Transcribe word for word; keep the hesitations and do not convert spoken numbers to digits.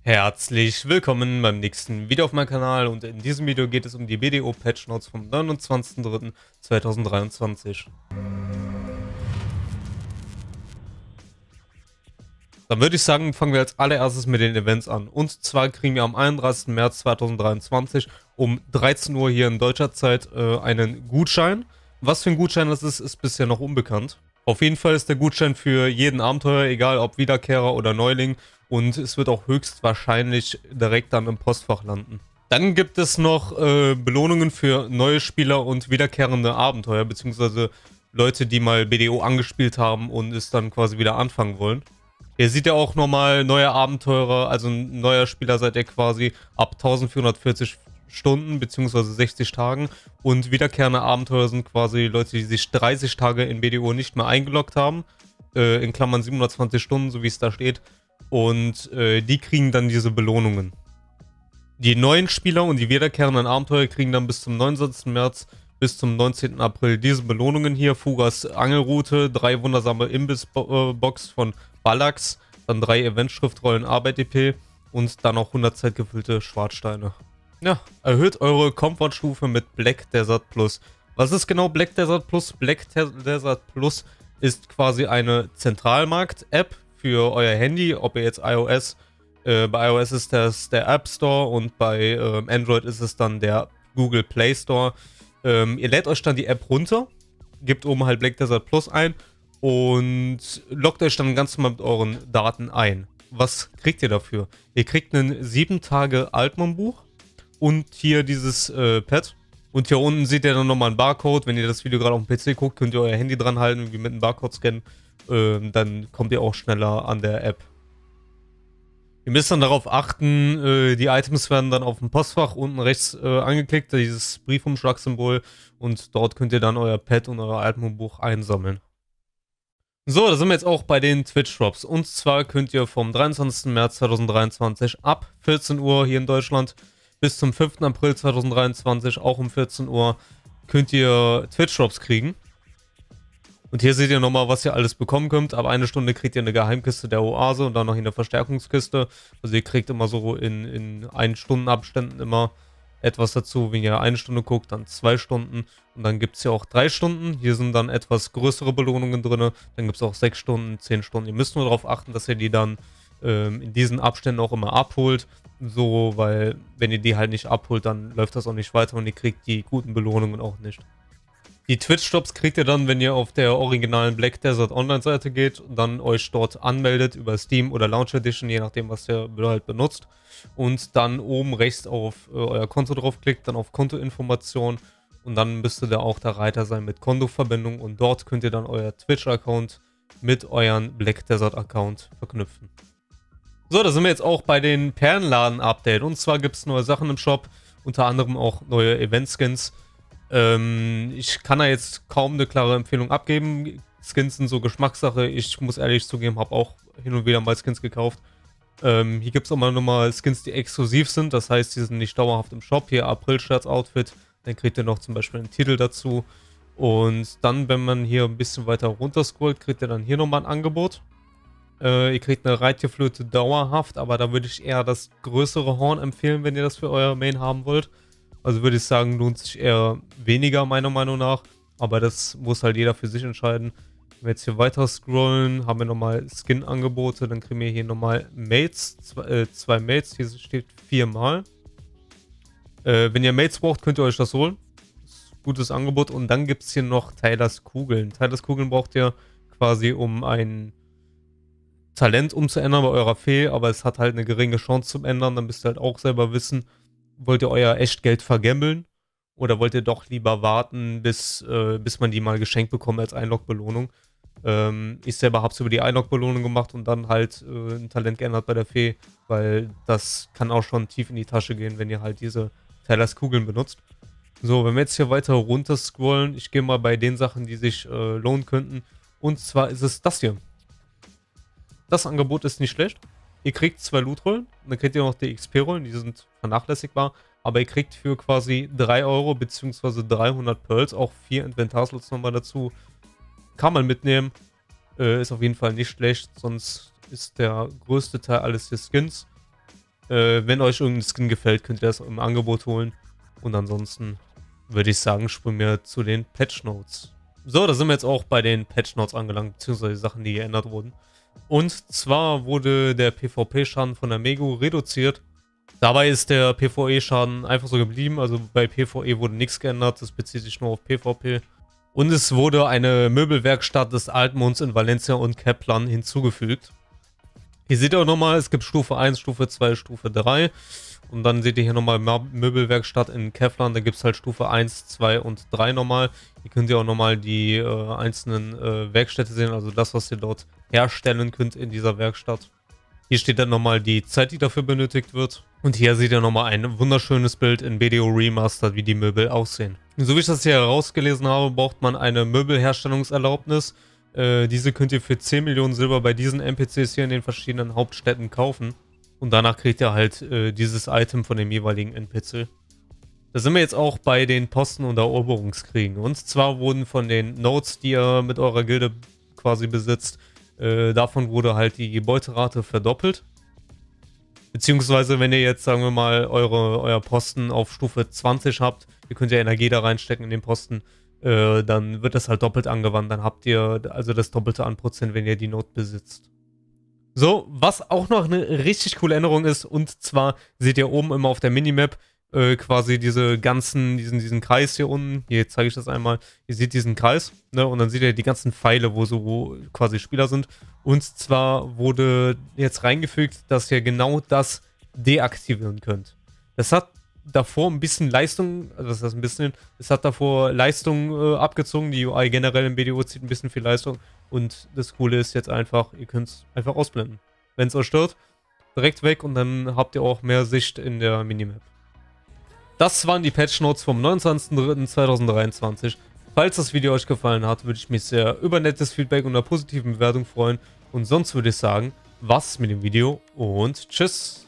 Herzlich willkommen beim nächsten Video auf meinem Kanal und in diesem Video geht es um die B D O Patch Notes vom neunundzwanzigsten dritten zweitausenddreiundzwanzig. Dann würde ich sagen, fangen wir als allererstes mit den Events an. Und zwar kriegen wir am einunddreißigsten März zweitausenddreiundzwanzig um dreizehn Uhr hier in deutscher Zeit äh, einen Gutschein. Was für ein Gutschein das ist, ist bisher noch unbekannt. Auf jeden Fall ist der Gutschein für jeden Abenteuer, egal ob Wiederkehrer oder Neuling. Und es wird auch höchstwahrscheinlich direkt dann im Postfach landen. Dann gibt es noch äh, Belohnungen für neue Spieler und wiederkehrende Abenteuer, beziehungsweise Leute, die mal B D O angespielt haben und es dann quasi wieder anfangen wollen. Ihr seht ja auch nochmal neue Abenteurer, also ein neuer Spieler seid ihr quasi ab eintausendvierhundertvierzig Stunden beziehungsweise sechzig Tagen. Und wiederkehrende Abenteurer sind quasi Leute, die sich dreißig Tage in B D O nicht mehr eingeloggt haben. Äh, in Klammern siebenhundertzwanzig Stunden, so wie es da steht. Und äh, die kriegen dann diese Belohnungen. Die neuen Spieler und die wiederkehrenden Abenteuer kriegen dann bis zum neunundzwanzigsten März bis zum neunzehnten April diese Belohnungen hier. Fugas Angelroute, drei wundersame Imbissbox von Ballax, dann drei Event-Schriftrollen Arbeit E P und dann auch hundert zeitgefüllte Schwarzsteine. Ja, erhöht eure Komfortstufe mit Black Desert Plus. Was ist genau Black Desert Plus? Black Desert Plus ist quasi eine Zentralmarkt-App für euer Handy, ob ihr jetzt iOS, äh, bei iOS ist das der App Store und bei äh, Android ist es dann der Google Play Store. Ähm, ihr lädt euch dann die App runter, gebt oben halt Black Desert Plus ein und loggt euch dann ganz normal mit euren Daten ein. Was kriegt ihr dafür? Ihr kriegt ein sieben Tage Altmann-Buch und hier dieses äh, Pad. Und hier unten seht ihr dann nochmal einen Barcode. Wenn ihr das Video gerade auf dem P C guckt, könnt ihr euer Handy dran halten, wie mit einem Barcode scannen. Ähm, dann kommt ihr auch schneller an der App. Ihr müsst dann darauf achten, äh, die Items werden dann auf dem Postfach unten rechts äh, angeklickt, dieses Briefumschlagsymbol. Und dort könnt ihr dann euer Pad und euer Altmann-Buch einsammeln. So, da sind wir jetzt auch bei den Twitch-Drops. Und zwar könnt ihr vom dreiundzwanzigsten März zweitausenddreiundzwanzig ab vierzehn Uhr hier in Deutschland bis zum fünften April zweitausenddreiundzwanzig, auch um vierzehn Uhr, könnt ihr Twitch-Drops kriegen. Und hier seht ihr nochmal, was ihr alles bekommen könnt. Ab eine Stunde kriegt ihr eine Geheimkiste der Oase und dann noch eine Verstärkungskiste. Also ihr kriegt immer so in, in ein Stunden Abständen immer etwas dazu. Wenn ihr eine Stunde guckt, dann zwei Stunden. Und dann gibt es ja auch drei Stunden. Hier sind dann etwas größere Belohnungen drin. Dann gibt es auch sechs Stunden, zehn Stunden. Ihr müsst nur darauf achten, dass ihr die dann ähm, in diesen Abständen auch immer abholt. So, weil wenn ihr die halt nicht abholt, dann läuft das auch nicht weiter und ihr kriegt die guten Belohnungen auch nicht. Die Twitch-Stops kriegt ihr dann, wenn ihr auf der originalen Black Desert Online-Seite geht und dann euch dort anmeldet über Steam oder Launch Edition, je nachdem, was ihr halt benutzt. Und dann oben rechts auf äh, euer Konto draufklickt, dann auf Kontoinformation und dann müsste da auch der Reiter sein mit Kontoverbindung und dort könnt ihr dann euer Twitch-Account mit euren Black Desert-Account verknüpfen. So, da sind wir jetzt auch bei den Perlenladen-Update. Und zwar gibt es neue Sachen im Shop, unter anderem auch neue Event-Skins. Ähm, ich kann da jetzt kaum eine klare Empfehlung abgeben. Skins sind so Geschmackssache. Ich muss ehrlich zugeben, habe auch hin und wieder mal Skins gekauft. Ähm, hier gibt es auch mal nochmal Skins, die exklusiv sind. Das heißt, die sind nicht dauerhaft im Shop. Hier April-Shirts-Outfit. Dann kriegt ihr noch zum Beispiel einen Titel dazu. Und dann, wenn man hier ein bisschen weiter runter scrollt, kriegt ihr dann hier nochmal ein Angebot. Äh, ihr kriegt eine Reitierflöte dauerhaft, aber da würde ich eher das größere Horn empfehlen, wenn ihr das für euer Main haben wollt. Also würde ich sagen, lohnt sich eher weniger, meiner Meinung nach. Aber das muss halt jeder für sich entscheiden. Wenn wir jetzt hier weiter scrollen, haben wir nochmal Skin-Angebote. Dann kriegen wir hier nochmal Mates, zwei, äh, zwei Mates. Hier steht viermal. Äh, wenn ihr Mates braucht, könnt ihr euch das holen. Das ist ein gutes Angebot. Und dann gibt es hier noch Tylers Kugeln. Tylers Kugeln braucht ihr quasi, um ein Talent umzuändern bei eurer Fee. Aber es hat halt eine geringe Chance zum Ändern. Dann müsst ihr halt auch selber wissen, wollt ihr euer Echtgeld vergammeln oder wollt ihr doch lieber warten, bis, äh, bis man die mal geschenkt bekommt als Einlog-Belohnung? Ähm, ich selber habe es über die Einlog-Belohnung gemacht und dann halt äh, ein Talent geändert bei der Fee, weil das kann auch schon tief in die Tasche gehen, wenn ihr halt diese Tylers Kugeln benutzt. So, wenn wir jetzt hier weiter runter scrollen, ich gehe mal bei den Sachen, die sich äh, lohnen könnten. Und zwar ist es das hier. Das Angebot ist nicht schlecht. Ihr kriegt zwei Loot-Rollen, dann kriegt ihr noch die X P-Rollen, die sind vernachlässigbar, aber ihr kriegt für quasi drei Euro bzw. dreihundert Pearls auch vier Inventarslots nochmal dazu. Kann man mitnehmen, äh, ist auf jeden Fall nicht schlecht, sonst ist der größte Teil alles hier Skins. Äh, wenn euch irgendein Skin gefällt, könnt ihr das im Angebot holen. Und ansonsten würde ich sagen, springen wir zu den Patch Notes. So, da sind wir jetzt auch bei den Patch Notes angelangt, beziehungsweise Sachen, die geändert wurden. Und zwar wurde der PvP-Schaden von der Mego reduziert. Dabei ist der PvE-Schaden einfach so geblieben, also bei PvE wurde nichts geändert, das bezieht sich nur auf PvP. Und es wurde eine Möbelwerkstatt des Altmonds in Valencia und Kaplan hinzugefügt. Hier seht ihr auch nochmal, es gibt Stufe eins, Stufe zwei, Stufe drei. Und dann seht ihr hier nochmal Möbelwerkstatt in Kaplan, da gibt es halt Stufe eins, zwei und drei nochmal. Hier könnt ihr auch nochmal die äh, einzelnen äh, Werkstätte sehen, also das, was ihr dort herstellen könnt in dieser Werkstatt. Hier steht dann nochmal die Zeit, die dafür benötigt wird. Und hier seht ihr nochmal ein wunderschönes Bild in B D O Remastered, wie die Möbel aussehen. So wie ich das hier herausgelesen habe, braucht man eine Möbelherstellungserlaubnis. Äh, diese könnt ihr für zehn Millionen Silber bei diesen N P Cs hier in den verschiedenen Hauptstädten kaufen. Und danach kriegt ihr halt äh, dieses Item von dem jeweiligen N P C. Da sind wir jetzt auch bei den Posten- und Eroberungskriegen. Und zwar wurden von den Notes, die ihr mit eurer Gilde quasi besitzt, äh, davon wurde halt die Beuterate verdoppelt. Beziehungsweise, wenn ihr jetzt, sagen wir mal, eure, euer Posten auf Stufe zwanzig habt, ihr könnt ja Energie da reinstecken in den Posten, äh, dann wird das halt doppelt angewandt. Dann habt ihr also das Doppelte an Prozent, wenn ihr die Note besitzt. So, was auch noch eine richtig coole Änderung ist, und zwar seht ihr oben immer auf der Minimap äh, quasi diese ganzen, diesen, diesen Kreis hier unten. Hier zeige ich das einmal. Ihr seht diesen Kreis, ne? Und dann seht ihr die ganzen Pfeile, wo so wo quasi Spieler sind. Und zwar wurde jetzt reingefügt, dass ihr genau das deaktivieren könnt. Das hat davor ein bisschen Leistung, also das ist ein bisschen, es hat davor Leistung äh, abgezogen. Die U I generell im B D O zieht ein bisschen viel Leistung. Und das Coole ist jetzt einfach, ihr könnt es einfach ausblenden. Wenn es euch stört, direkt weg und dann habt ihr auch mehr Sicht in der Minimap. Das waren die Patch Notes vom neunundzwanzigsten dritten zweitausenddreiundzwanzig. Falls das Video euch gefallen hat, würde ich mich sehr über nettes Feedback und einer positiven Bewertung freuen. Und sonst würde ich sagen, was mit dem Video und tschüss.